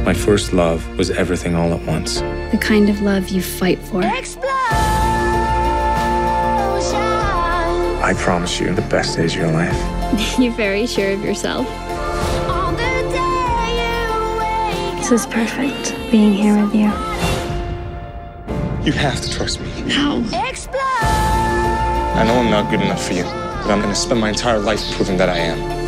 My first love was everything all at once. The kind of love you fight for. Explosion. I promise you the best days of your life. You're very sure of yourself. On the day you wake This is perfect, being here with you. You have to trust me. How? explode. I know I'm not good enough for you, but I'm going to spend my entire life proving that I am.